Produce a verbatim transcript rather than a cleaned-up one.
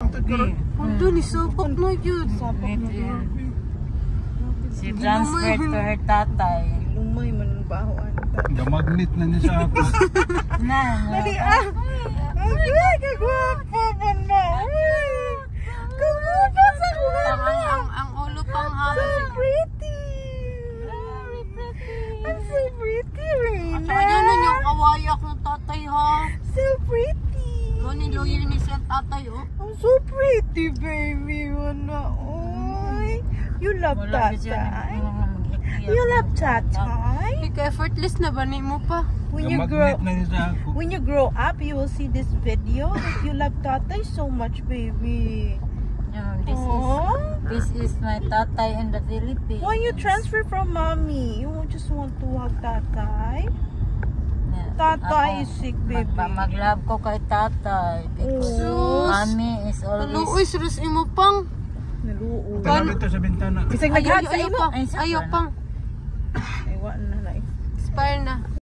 Antod karon. Undo ni supok na yun. She transferred to her tatay. Lumay man bahoan. Gamagnet na niya sa ako. Na, Dali ah. Ay, kagwapo ba na? Kagwapo sa kuha. Ang, ang, ang ulo pang So halo. pretty. Very pretty. I'm so pretty, Reina. At saka yun yung kawayak ng tatay ha. So pretty. Ngunit lawyer ni siya tatay oh. I'm so pretty, baby. Wala. Oy. You love tatay. You love tatay. Ika effortless na ba ni mo pa? When you grow Gamagnet na niya sa ako. when you grow up, you will see this video that you love tatay so much, baby. No, this Aww. is this is my tatay in the Philippines. Why you transfer from mommy? You just want to hug tatay? Yeah. Tatay Ako, is sick, baby. magpa- Mag-love ko kay tatay because Oh. mommy is always Naluoy serus imo pang. Naluo. Tanawin to sa bintana. Bisag Ayaw, naghag sa ayaw imo. pang. Ay, sakto Ayaw na. pang. Ay, wa na na. Expire na.